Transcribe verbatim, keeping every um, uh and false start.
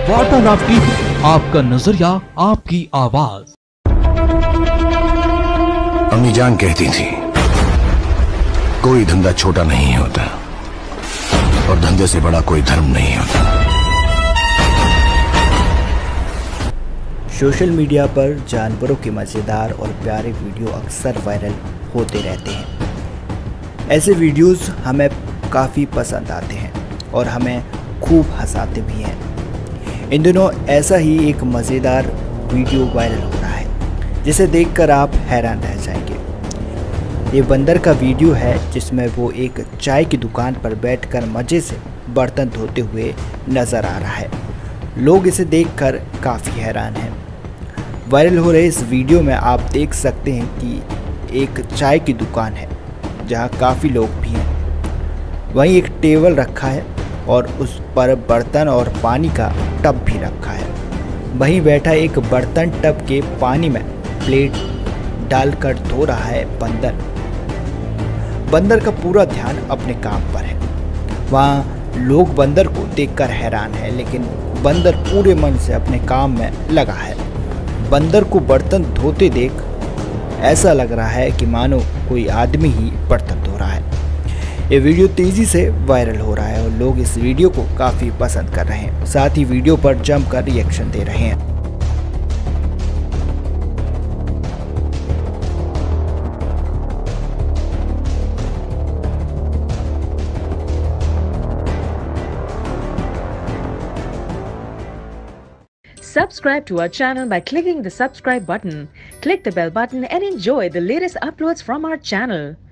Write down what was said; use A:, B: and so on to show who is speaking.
A: वार्तालाप टीवी, आपका नजरिया, आपकी आवाज।
B: अम्मी जान कहती थी कोई धंधा छोटा नहीं होता और धंधे से बड़ा कोई धर्म नहीं होता।
C: सोशल मीडिया पर जानवरों के मज़ेदार और प्यारे वीडियो अक्सर वायरल होते रहते हैं। ऐसे वीडियोस हमें काफ़ी पसंद आते हैं और हमें खूब हंसाते भी हैं। इन दिनों ऐसा ही एक मज़ेदार वीडियो वायरल हो रहा है जिसे देखकर आप हैरान रह जाएंगे। ये बंदर का वीडियो है जिसमें वो एक चाय की दुकान पर बैठकर मज़े से बर्तन धोते हुए नज़र आ रहा है। लोग इसे देखकर काफ़ी हैरान हैं। वायरल हो रहे इस वीडियो में आप देख सकते हैं कि एक चाय की दुकान है जहां काफ़ी लोग भी हैं। वहीं एक टेबल रखा है और उस पर बर्तन और पानी का टब भी रखा है। वहीं बैठा एक बर्तन टब के पानी में प्लेट डालकर धो रहा है बंदर। बंदर का पूरा ध्यान अपने काम पर है। वहाँ लोग बंदर को देखकर हैरान हैं, लेकिन बंदर पूरे मन से अपने काम में लगा है। बंदर को बर्तन धोते देख ऐसा लग रहा है कि मानो कोई आदमी ही बर्तन धो रहा है। ये वीडियो तेज़ी से वायरल हो रहा है और लोग इस वीडियो को काफ़ी पसंद कर रहे हैं। साथ ही वीडियो पर जमकर रिएक्शन दे रहे हैं।
D: Subscribe to our channel by clicking the subscribe button. Click the bell button and enjoy the latest uploads from our channel.